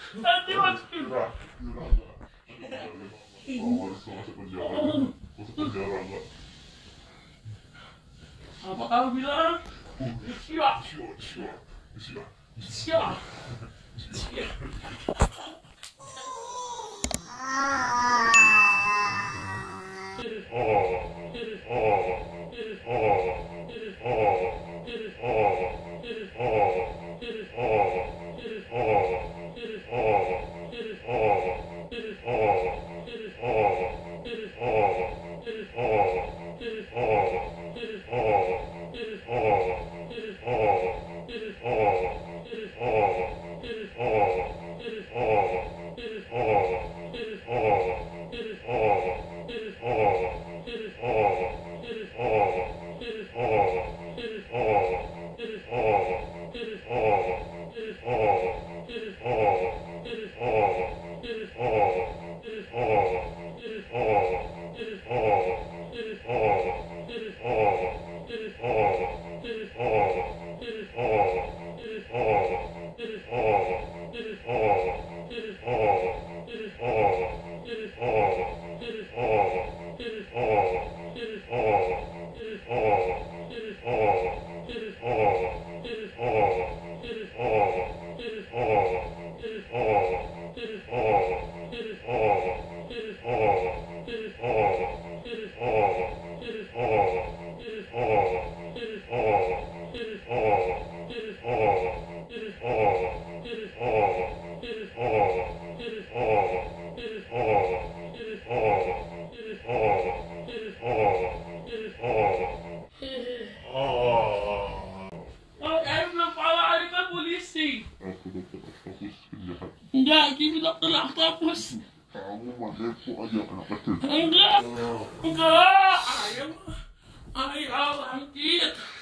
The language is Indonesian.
Nanti masukin. Kira, enggak. Kalau harus masuk penjara, masuk penjara enggak? Apa kamu bilang? Siap. Siap. Siap. Siap. Enggak, gini dokter hapus. Kamu menipu aja anak kecil. Enggak. Ayam bangkit.